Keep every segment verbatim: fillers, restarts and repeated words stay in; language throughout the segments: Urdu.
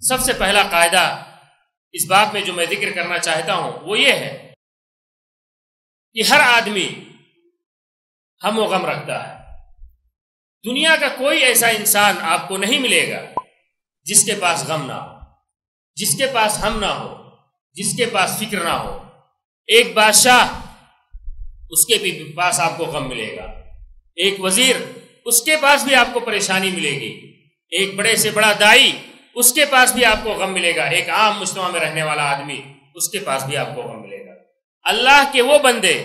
سب سے پہلا قاعدہ اس بات میں جو میں ذکر کرنا چاہتا ہوں وہ یہ ہے کہ ہر آدمی ہم و غم رکھتا ہے۔ دنیا کا کوئی ایسا انسان آپ کو نہیں ملے گا جس کے پاس غم نہ ہو، جس کے پاس ہم نہ ہو، جس کے پاس فکر نہ ہو۔ ایک بادشاہ، اس کے بھی پاس آپ کو غم ملے گا۔ ایک وزیر، اس کے پاس بھی آپ کو پریشانی ملے گی۔ ایک بڑے سے بڑا دائی، اس کے پاس بھی آپ کو غم ملے گا۔ ایک عام مجتمع میں رہنے والا آدمی، اس کے پاس بھی آپ کو غم ملے گا۔ اللہ کے وہ بندے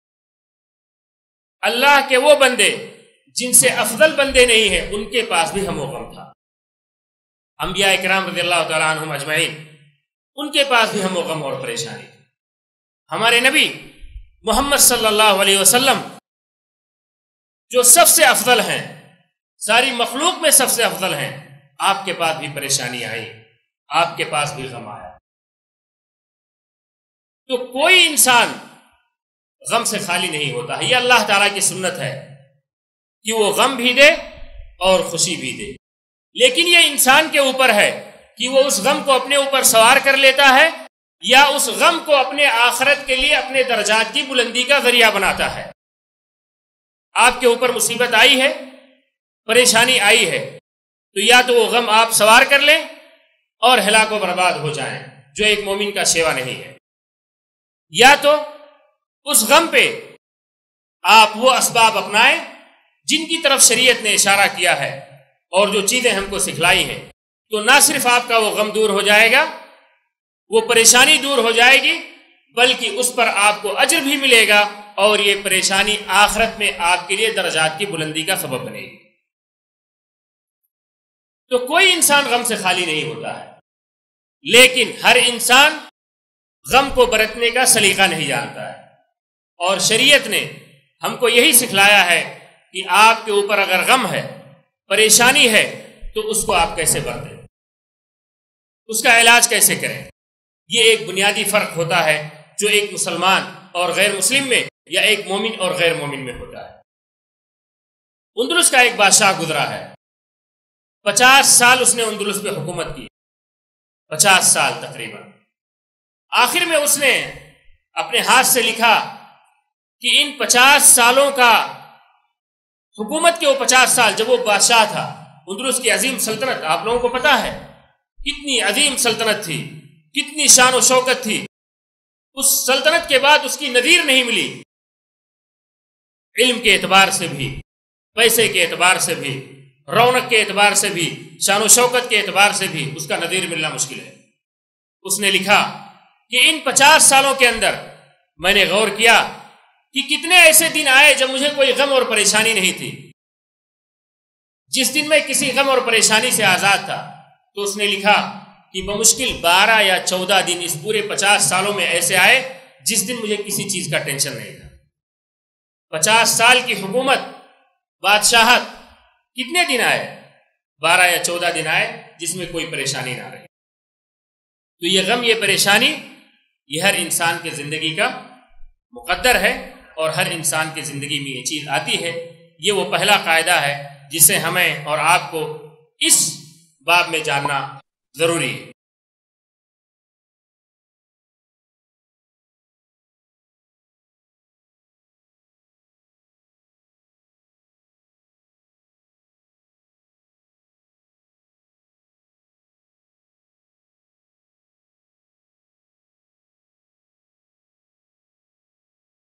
اللہ کے وہ بندے جن سے افضل بندے نہیں ہیں، ان کے پاس بھی ہم و غم تھا۔ انبیاء کرام رضی اللہ تعالیٰ عنہم اجمعین، ان کے پاس بھی ہم و غم اور پریشانی تھی۔ ہمارے نبی محمد صلی اللہ علیہ وسلم جو سب سے افضل ہیں، ساری مخلوق میں سب سے افضل ہیں، آپ کے پاس بھی پریشانی آئی، آپ کے پاس بھی غم آیا۔ تو کوئی انسان غم سے خالی نہیں ہوتا ہے۔ یہ اللہ تعالیٰ کی سنت ہے کہ وہ غم بھی دے اور خوشی بھی دے، لیکن یہ انسان کے اوپر ہے کہ وہ اس غم کو اپنے اوپر سوار کر لیتا ہے یا اس غم کو اپنے آخرت کے لیے اپنے درجات کی بلندی کا ذریعہ بناتا ہے۔ آپ کے اوپر مصیبت آئی ہے، پریشانی آئی ہے، تو یا تو وہ غم آپ سوار کر لیں اور ہلاک و برباد ہو جائیں، جو ایک مومن کا شیوا نہیں ہے، یا تو اس غم پہ آپ وہ اسباب اپنائیں جن کی طرف شریعت نے اشارہ کیا ہے اور جو چیزیں ہم کو سکھلائی ہیں، تو نہ صرف آپ کا وہ غم دور ہو جائے گا، وہ پریشانی دور ہو جائے گی، بلکہ اس پر آپ کو اجر بھی ملے گا اور یہ پریشانی آخرت میں آپ کے لیے درجات کی بلندی کا سبب بنے گی۔ تو کوئی انسان غم سے خالی نہیں ہوتا ہے، لیکن ہر انسان غم کو برتنے کا سلیقہ نہیں جانتا ہے، اور شریعت نے ہم کو یہی سکھلایا ہے کہ آپ کے اوپر اگر غم ہے، پریشانی ہے، تو اس کو آپ کیسے برتیں، اس کا علاج کیسے کریں۔ یہ ایک بنیادی فرق ہوتا ہے جو ایک مسلمان اور غیر مسلم میں یا ایک مومن اور غیر مومن میں ہوتا ہے۔ اندلس کا ایک بادشاہ گزرا ہے، پچاس سال اس نے اندلس پہ حکومت کی، پچاس سال تقریباً۔ آخر میں اس نے اپنے ہاتھ سے لکھا کہ ان پچاس سالوں کا حکومت کے وہ پچاس سال جب وہ بادشاہ تھا، اندلس کی عظیم سلطنت آپ لوگوں کو پتا ہے کتنی عظیم سلطنت تھی، کتنی شان و شوکت تھی۔ اس سلطنت کے بعد اس کی نظیر نہیں ملی، علم کے اعتبار سے بھی، پیسے کے اعتبار سے بھی، رونق کے اعتبار سے بھی، شان و شوکت کے اعتبار سے بھی اس کا نظیر ملنا مشکل ہے۔ اس نے لکھا کہ ان پچاس سالوں کے اندر میں نے غور کیا کہ کتنے ایسے دن آئے جب مجھے کوئی غم اور پریشانی نہیں تھی۔ جس دن میں کسی غم اور پریشانی سے آزاد تھا، تو اس نے لکھا کہ بمشکل بارہ یا چودہ دن اس پورے پچاس سالوں میں ایسے آئے جس دن مجھے کسی چیز کا ٹینشن نہیں تھا۔ پچاس سال کی حکومت، بادشاہت، کتنے دن آئے؟ بارہ یا چودہ دن آئے جس میں کوئی پریشانی نہ رہی۔ تو یہ غم، یہ پریشانی، یہ ہر انسان کے زندگی کا مقدر ہے، اور ہر انسان کی زندگی میں یہ چیز آتی ہے۔ یہ وہ پہلا قاعدہ ہے جسے ہمیں اور آپ کو اس باب میں جاننا ضروری ہے۔